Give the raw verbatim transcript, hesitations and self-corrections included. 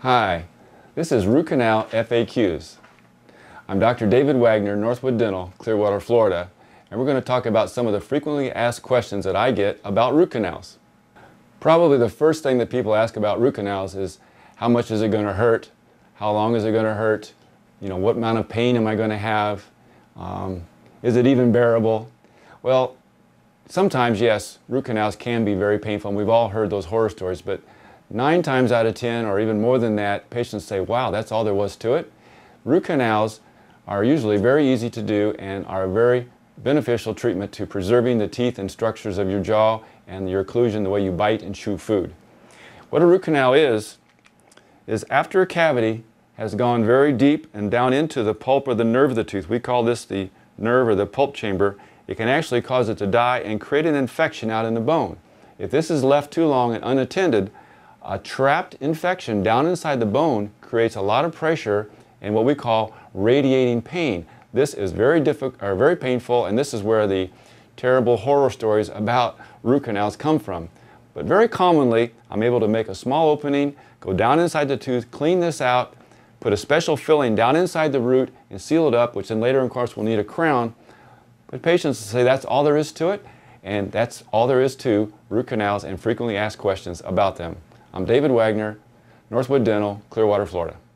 Hi, this is Root Canal F A Qs. I'm Doctor David Wagner, Northwood Dental, Clearwater, Florida, and we're going to talk about some of the frequently asked questions that I get about root canals. Probably the first thing that people ask about root canals is, how much is it going to hurt? How long is it going to hurt? You know, what amount of pain am I going to have? Um, is it even bearable? Well, sometimes, yes, root canals can be very painful, and we've all heard those horror stories, but nine times out of ten, or even more than that, patients say, wow, that's all there was to it. Root canals are usually very easy to do and are a very beneficial treatment to preserving the teeth and structures of your jaw and your occlusion, the way you bite and chew food. What a root canal is, is after a cavity has gone very deep and down into the pulp or the nerve of the tooth, we call this the nerve or the pulp chamber, it can actually cause it to die and create an infection out in the bone. If this is left too long and unattended, a trapped infection down inside the bone creates a lot of pressure and what we call radiating pain. This is very difficult, or very painful, and this is where the terrible horror stories about root canals come from. But very commonly, I'm able to make a small opening, go down inside the tooth, clean this out, put a special filling down inside the root and seal it up, which then later, of course, we'll need a crown. But patients say that's all there is to it, and that's all there is to root canals and frequently asked questions about them. I'm David Wagner, Northwood Dental, Clearwater, Florida.